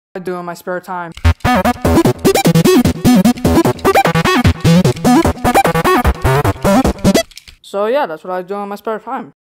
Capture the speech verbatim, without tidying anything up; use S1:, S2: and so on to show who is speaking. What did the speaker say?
S1: I do in my spare time. So yeah, that's what I do in my spare time.